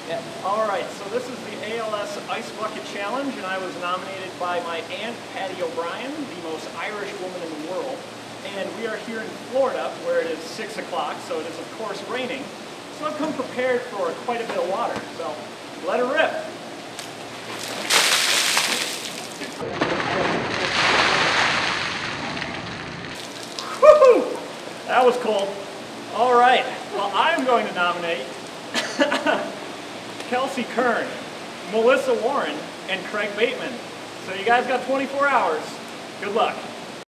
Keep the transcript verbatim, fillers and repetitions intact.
Yeah. All right, so this is the A L S Ice Bucket Challenge, and I was nominated by my aunt, Patty O'Brien, the most Irish woman in the world. And we are here in Florida, where it is six o'clock, so it is, of course, raining. So I've come prepared for quite a bit of water, so let her rip. Woohoo! That was cold. All right, well, I'm going to nominate Kelsey Kern, Melissa Warren, and Craig Bateman. So you guys got twenty-four hours. Good luck.